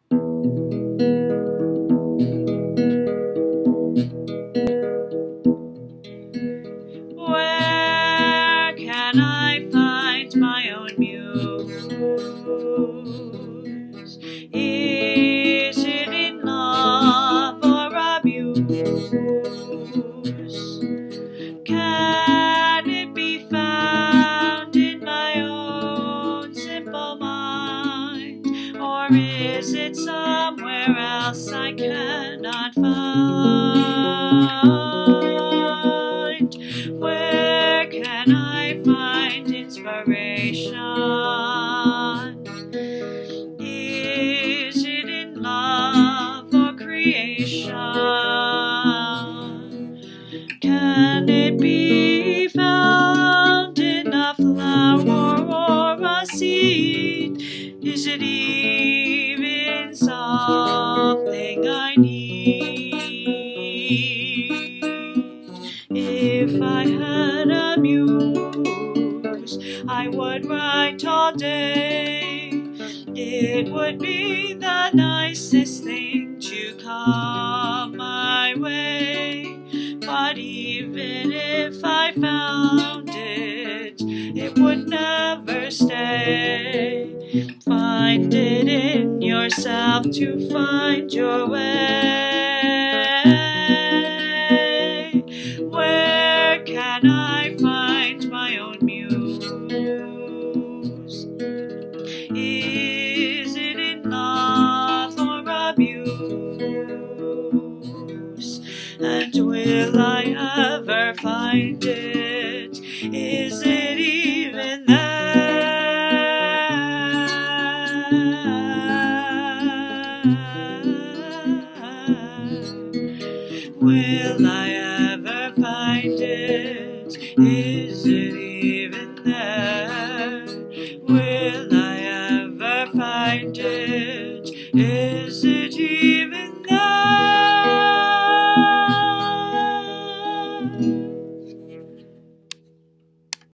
Where can I find my own muse? Is it in love or abuse? Can it be found in my own simple mind? Or is it somewhere else I cannot find? Where can I find inspiration? Is it in love or creation? Can it be found in a flower or a seed? Is it even something I need? If I had a muse, I would write all day. It would be the nicest thing to come my way. But even if I found it, it would never stay. Find it in yourself to find your way. Where can I find my own muse? Is it in love or abuse? And will I ever find it? Is it even there? Will I ever find it? Is it even there?